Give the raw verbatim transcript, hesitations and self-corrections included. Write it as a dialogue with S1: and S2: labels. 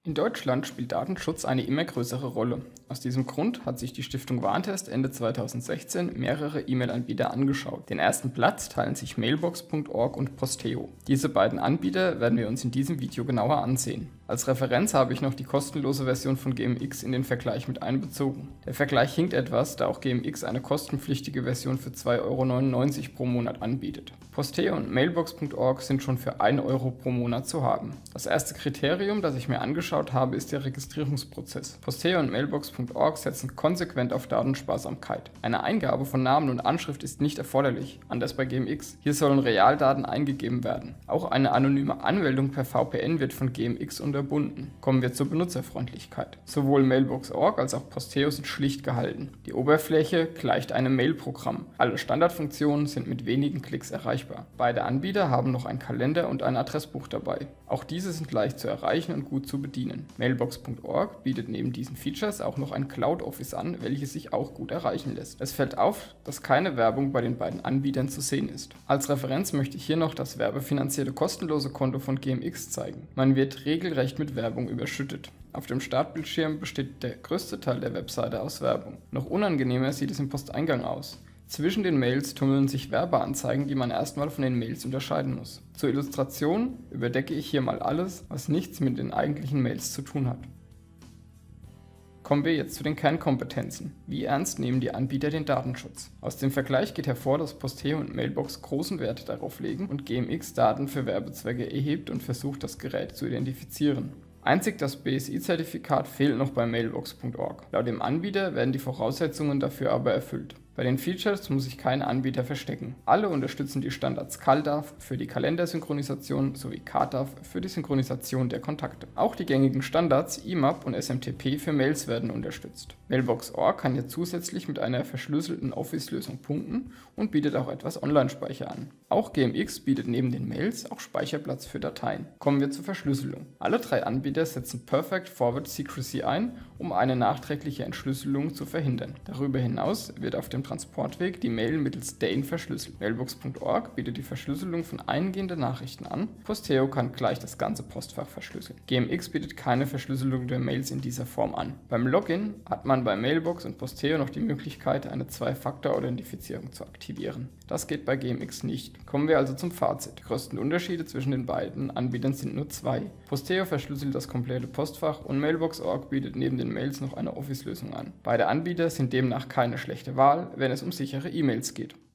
S1: In Deutschland spielt Datenschutz eine immer größere Rolle. Aus diesem Grund hat sich die Stiftung Warntest Ende zweitausendsechzehn mehrere E-Mail-Anbieter angeschaut. Den ersten Platz teilen sich Mailbox Punkt org und Posteo. Diese beiden Anbieter werden wir uns in diesem Video genauer ansehen. Als Referenz habe ich noch die kostenlose Version von G M X in den Vergleich mit einbezogen. Der Vergleich hinkt etwas, da auch G M X eine kostenpflichtige Version für zwei Euro neunundneunzig pro Monat anbietet. Posteo und Mailbox Punkt org sind schon für ein Euro pro Monat zu haben. Das erste Kriterium, das ich mir angeschaut habe, ist der Registrierungsprozess. Posteo und Mailbox Punkt org setzen konsequent auf Datensparsamkeit. Eine Eingabe von Namen und Anschrift ist nicht erforderlich, anders bei G M X. Hier sollen Realdaten eingegeben werden. Auch eine anonyme Anmeldung per V P N wird von G M X unterbunden. Kommen wir zur Benutzerfreundlichkeit. Sowohl Mailbox Punkt org als auch Posteo sind schlicht gehalten. Die Oberfläche gleicht einem Mail-Programm. Alle Standardfunktionen sind mit wenigen Klicks erreichbar. Beide Anbieter haben noch einen Kalender und ein Adressbuch dabei. Auch diese sind leicht zu erreichen und gut zu bedienen. Mailbox Punkt org bietet neben diesen Features auch noch ein Cloud Office an, welches sich auch gut erreichen lässt. Es fällt auf, dass keine Werbung bei den beiden Anbietern zu sehen ist. Als Referenz möchte ich hier noch das werbefinanzierte kostenlose Konto von G M X zeigen. Man wird regelrecht mit Werbung überschüttet. Auf dem Startbildschirm besteht der größte Teil der Webseite aus Werbung. Noch unangenehmer sieht es im Posteingang aus. Zwischen den Mails tummeln sich Werbeanzeigen, die man erstmal von den Mails unterscheiden muss. Zur Illustration überdecke ich hier mal alles, was nichts mit den eigentlichen Mails zu tun hat. Kommen wir jetzt zu den Kernkompetenzen. Wie ernst nehmen die Anbieter den Datenschutz? Aus dem Vergleich geht hervor, dass Posteo und Mailbox großen Wert darauf legen und G M X Daten für Werbezwecke erhebt und versucht, das Gerät zu identifizieren. Einzig das B S I-Zertifikat fehlt noch bei Mailbox Punkt org. Laut dem Anbieter werden die Voraussetzungen dafür aber erfüllt. Bei den Features muss sich kein Anbieter verstecken. Alle unterstützen die Standards CalDAV für die Kalendersynchronisation sowie CardDAV für die Synchronisation der Kontakte. Auch die gängigen Standards I M A P und S M T P für Mails werden unterstützt. Mailbox Punkt org kann hier zusätzlich mit einer verschlüsselten Office-Lösung punkten und bietet auch etwas Online-Speicher an. Auch G M X bietet neben den Mails auch Speicherplatz für Dateien. Kommen wir zur Verschlüsselung. Alle drei Anbieter setzen Perfect Forward Secrecy ein, um eine nachträgliche Entschlüsselung zu verhindern. Darüber hinaus wird auf dem Transportweg die Mail mittels D A N verschlüsselt. Mailbox Punkt org bietet die Verschlüsselung von eingehenden Nachrichten an. Posteo kann gleich das ganze Postfach verschlüsseln. G M X bietet keine Verschlüsselung der Mails in dieser Form an. Beim Login hat man bei Mailbox und Posteo noch die Möglichkeit, eine Zwei-Faktor-Authentifizierung zu aktivieren. Das geht bei G M X nicht. Kommen wir also zum Fazit. Die größten Unterschiede zwischen den beiden Anbietern sind nur zwei. Posteo verschlüsselt das komplette Postfach und Mailbox Punkt org bietet neben den Mails noch eine Office-Lösung an. Beide Anbieter sind demnach keine schlechte Wahl, wenn es um sichere E-Mails geht.